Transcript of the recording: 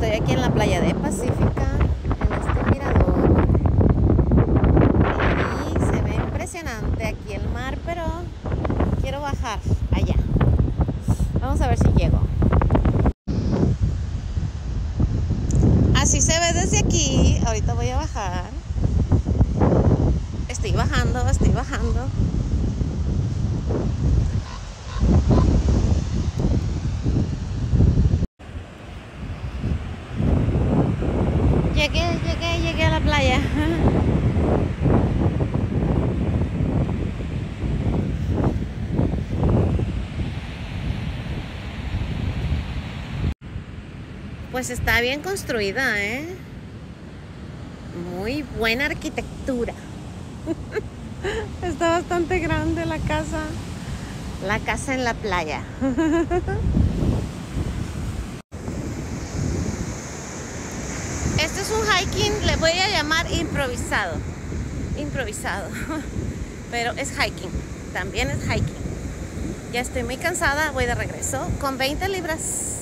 Estoy aquí en la playa de Pacífica, en este mirador, y se ve impresionante aquí el mar, pero quiero bajar allá. Vamos a ver si llego. Así se ve desde aquí. Ahorita voy a bajar. Estoy bajando, estoy bajando. Llegué a la playa. Pues está bien construida, ¿eh? Muy buena arquitectura. Está bastante grande la casa. La casa en la playa. Este es un hiking, le voy a llamar improvisado. Improvisado. Pero es hiking. También es hiking. Ya estoy muy cansada, voy de regreso con 20 libras.